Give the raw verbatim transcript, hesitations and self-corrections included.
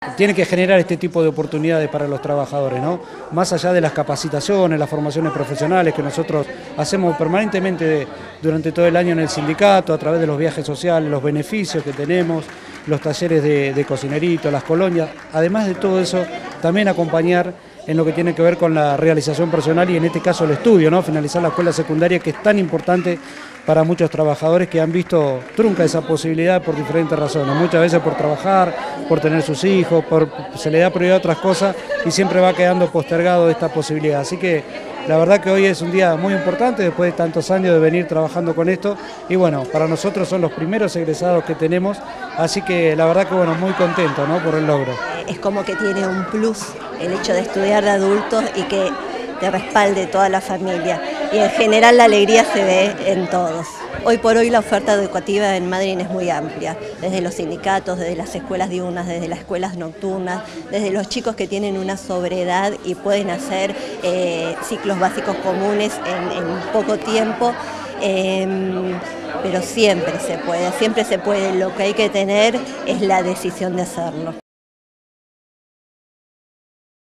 tiene que generar este tipo de oportunidades para los trabajadores, ¿no? Más allá de las capacitaciones, las formaciones profesionales que nosotros hacemos permanentemente durante todo el año en el sindicato, a través de los viajes sociales, los beneficios que tenemos, los talleres de, de cocinerito, las colonias, además de todo eso, también acompañar en lo que tiene que ver con la realización personal y en este caso el estudio, ¿no? Finalizar la escuela secundaria, que es tan importante para muchos trabajadores que han visto trunca esa posibilidad por diferentes razones, muchas veces por trabajar, por tener sus hijos, por, se le da prioridad a otras cosas y siempre va quedando postergado esta posibilidad. Así que la verdad que hoy es un día muy importante después de tantos años de venir trabajando con esto y bueno, para nosotros son los primeros egresados que tenemos, así que la verdad que bueno, muy contento, ¿no?, por el logro. Es como que tiene un plus el hecho de estudiar de adultos y que te respalde toda la familia y en general la alegría se ve en todos. Hoy por hoy la oferta educativa en Madryn es muy amplia, desde los sindicatos, desde las escuelas diurnas, desde las escuelas nocturnas, desde los chicos que tienen una sobredad y pueden hacer eh, ciclos básicos comunes en, en poco tiempo, eh, pero siempre se puede, siempre se puede, lo que hay que tener es la decisión de hacerlo.